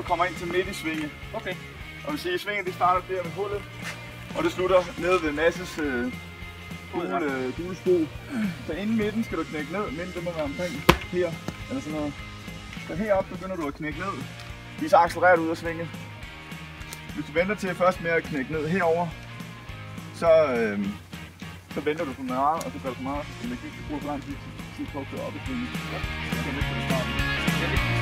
kommer ind til midt i svinget. Okay. Og vi siger, svinget det starter der ved hullet, og det slutter nede ved Masses gule sko. Så inden midten skal du knække ned, midten det må være omkring her, eller sådan noget. Så heroppe begynder du at knække ned. Vi så accelererer du ud af svinget. Hvis du venter til først med at knække ned herover, så venter du for meget, og så gør du for meget energi. Du bruger for lang tid på at køre op i svinget. Ja.